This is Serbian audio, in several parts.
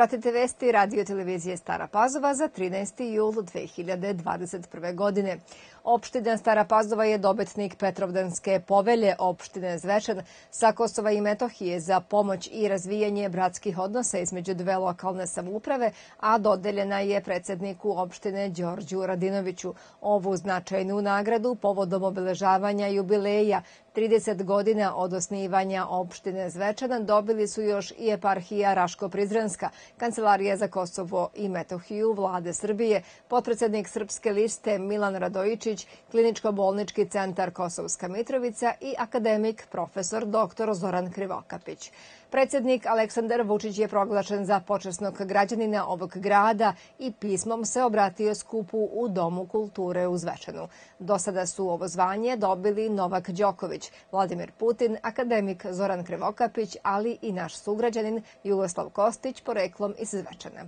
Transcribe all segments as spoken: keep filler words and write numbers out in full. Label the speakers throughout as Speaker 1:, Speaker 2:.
Speaker 1: Pratite vesti radio televizije Stara Pazova za trinaesti jul dve hiljade dvadeset prve. godine. Opština Stara Pazova je dobitnik Petrovdanske povelje opštine Zvečan sa Kosova i Metohije za pomoć i razvijanje bratskih odnosa između dve lokalne samouprave, a dodeljena je predsedniku opštine Đorđu Radinoviću. Ovu značajnu nagradu povodom obeležavanja jubileja trideset godina od osnivanja opštine Zvečan dobili su još i eparhija Raško-Prizrenska, Kancelarija za Kosovo i Metohiju Vlade Srbije, potpredsednik Srpske liste Milan Radojičić, Kliničko-bolnički centar Kosovska Mitrovica i akademik profesor doktor Zoran Krivokapić. Predsednik Aleksandar Vučić je proglašen za počasnog građanina ovog grada i pismom se obratio skupu u Domu kulture u Zvečanu. Do sada su ovo zvanje dobili Novak Đoković, Vladimir Putin, akademik Zoran Krivokapić, ali i naš sugrađanin Jugoslav Kostić, poreklom iz Zvečana.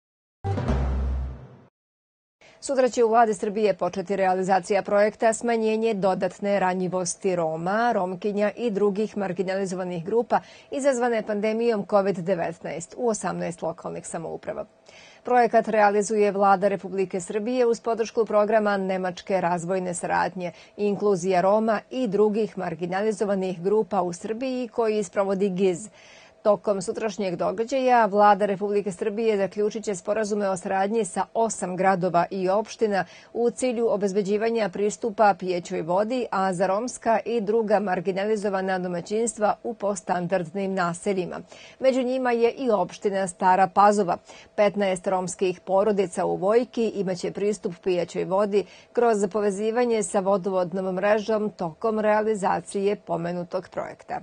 Speaker 1: Sutra će u Vladi Srbije početi realizacija projekta smanjenje dodatne ranjivosti Roma, Romkinja i drugih marginalizovanih grupa izazvane pandemijom kovid devetnaest u osamnaest lokalnih samouprava. Projekat realizuje Vlada Republike Srbije uz podršku programa Nemačke razvojne saradnje, inkluzija Roma i drugih marginalizovanih grupa u Srbiji koji sprovodi G I Z. Tokom sutrašnjeg događaja Vlada Republike Srbije zaključit će sporazume o saradnji sa osam gradova i opština u cilju obezbeđivanja pristupa pijećoj vodi, a za romska i druga marginalizovana domaćinstva u poststandardnim naseljima. Među njima je i opština Stara Pazova. petnaest romskih porodica u Vojki imaće pristup pijećoj vodi kroz povezivanje sa vodovodnom mrežom tokom realizacije pomenutog projekta.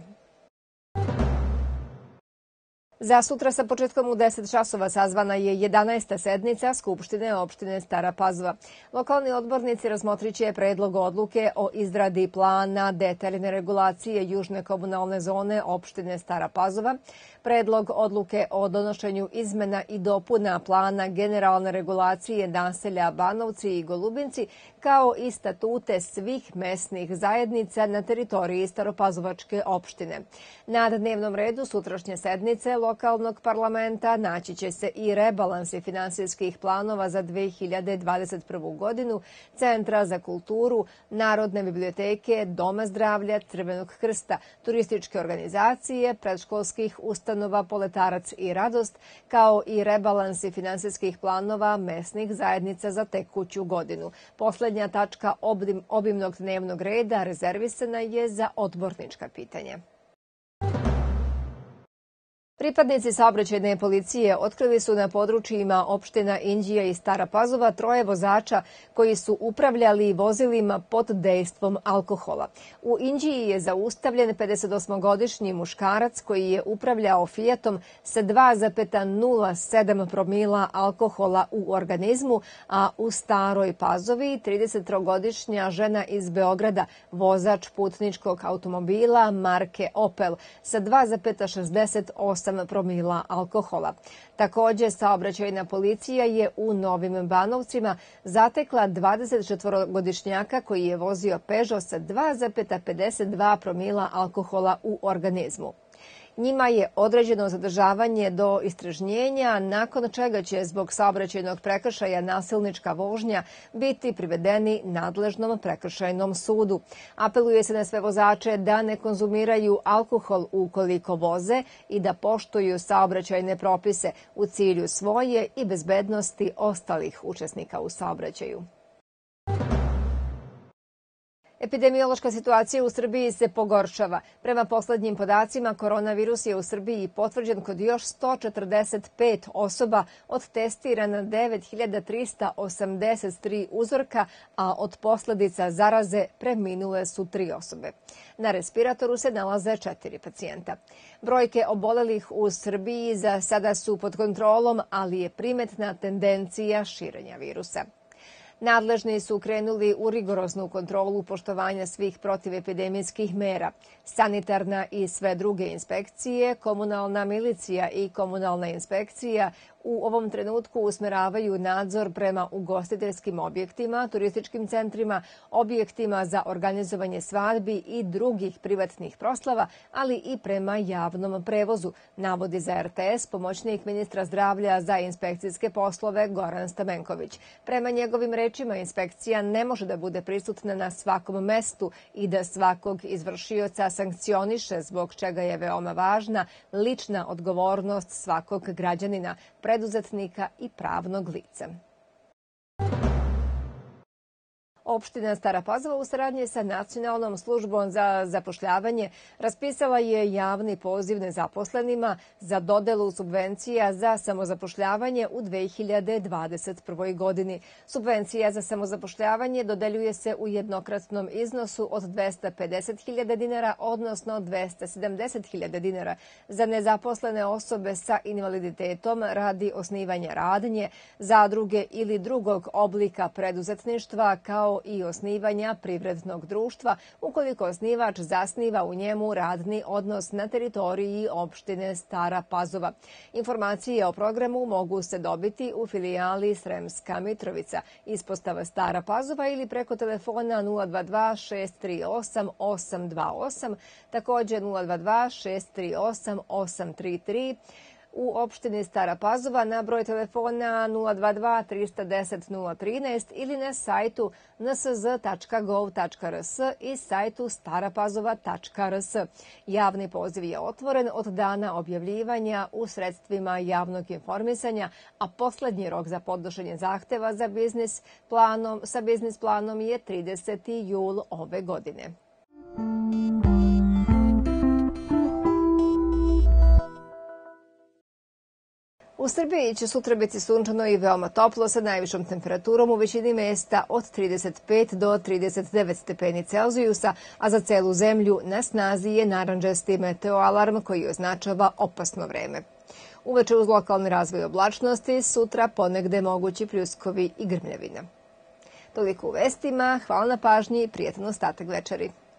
Speaker 1: Za sutra sa početkom u deset časova sazvana je jedanaesta sednica Skupštine opštine Stara Pazova. Lokalni odbornici razmotriće predlog odluke o izradi plana detaljne regulacije južne komunalne zone opštine Stara Pazova, predlog odluke o donošenju izmena i dopuna plana generalne regulacije naselja Banovci i Golubinci, kao i statute svih mesnih zajednica na teritoriji Staropazovačke opštine. Na dnevnom redu sutrašnje sednice lokalnog parlamenta naći će se i rebalansi finansijskih planova za dve hiljade dvadeset prvu. godinu, Centra za kulturu, Narodne biblioteke, Doma zdravlja, Crvenog krsta, turističke organizacije, predškolskih ustanova Poletarac i Radost, kao i rebalansi finansijskih planova mesnih zajednica za tekuću godinu. Poslednja tačka obimnog dnevnog reda rezervisana je za odbornička pitanja. Pripadnici saobraćajne policije otkrili su na područjima opština Inđija i Stara Pazova troje vozača koji su upravljali vozilima pod dejstvom alkohola. U Inđiji je zaustavljen pedesetosmogodišnji muškarac koji je upravljao Fijatom sa dva zarez nula sedam promila alkohola u organizmu, a u Staroj Pazovi tridesettrogodišnja žena iz Beograda, vozač putničkog automobila marke Opel sa dva zarez šezdeset osam promila alkohola. Takođe, saobraćajna policija je u Novim Banovcima zatekla dvadesetčetvorogodišnjaka koji je vozio Peugeot sa dva zarez pedeset dva promila alkohola u organizmu. Njima je određeno zadržavanje do istražnjenja, nakon čega će zbog saobraćajnog prekršaja nasilnička vožnja biti privedeni nadležnom prekršajnom sudu. Apeluje se na sve vozače da ne konzumiraju alkohol ukoliko voze i da poštuju saobraćajne propise u cilju svoje i bezbednosti ostalih učesnika u saobraćaju. Epidemiološka situacija u Srbiji se pogoršava. Prema poslednjim podacima, koronavirus je u Srbiji potvrđen kod još sto četrdeset pet osoba, od testirana devet hiljada trista osamdeset tri uzorka, a od posledica zaraze preminule su tri osobe. Na respiratoru se nalaze četiri pacijenta. Brojke obolelih u Srbiji za sada su pod kontrolom, ali je primetna tendencija širenja virusa. Nadležni su krenuli u rigoroznu kontrolu poštovanja svih protivepidemijskih mera. Sanitarna i sve druge inspekcije, komunalna milicija i komunalna inspekcija u ovom trenutku usmeravaju nadzor prema ugostiteljskim objektima, turističkim centrima, objektima za organizovanje svadbi i drugih privatnih proslava, ali i prema javnom prevozu, navodi za R T S pomoćnik ministra zdravlja za inspekcijske poslove Goran Stamenković. Prema njegovim rečima, inspekcija ne može da bude prisutna na svakom mestu i da svakog izvršioca sankcioniše, zbog čega je veoma važna lična odgovornost svakog građanina, preduzetnika i pravnog lica. Opština Stara Pazova u saradnji sa Nacionalnom službom za zapošljavanje raspisala je javni poziv nezaposlenima za dodelu subvencija za samozapošljavanje u dve hiljade dvadeset prvoj. godini. Subvencija za samozapošljavanje dodeljuje se u jednokratnom iznosu od dvesta pedeset hiljada dinara, odnosno dvesta sedamdeset hiljada dinara za nezaposlene osobe sa invaliditetom radi osnivanja radnje, zadruge ili drugog oblika preduzetništva, kao i osnivanja privrednog društva ukoliko osnivač zasniva u njemu radni odnos na teritoriji opštine Stara Pazova. Informacije o programu mogu se dobiti u filijali Sremska Mitrovica, ispostava Stara Pazova ili preko telefona nula dva dva šest tri osam osam dva osam, također nula dva dva šest tri osam osam tri tri, u opštini Stara Pazova na broj telefona nula dva dva tri jedan deset nula jedan tri ili na sajtu n s z tačka gov tačka r s i sajtu starapazova tačka r s. Javni poziv je otvoren od dana objavljivanja u sredstvima javnog informisanja, a poslednji rok za podnošenje zahteva za biznis planom, sa biznis planom je trideseti jul ove godine. U Srbiji će sutra biti sunčano i veoma toplo sa najvišom temperaturom u većini mesta od trideset pet do trideset devet stepeni Celzijusa, a za celu zemlju na snazi je narandžasti meteoalarm koji označava opasno vreme. Uveče uz lokalni razvoj oblačnosti, sutra ponegde mogući pljuskovi i grmljavina. Toliko u vestima, hvala na pažnji i prijetan ostatak večeri.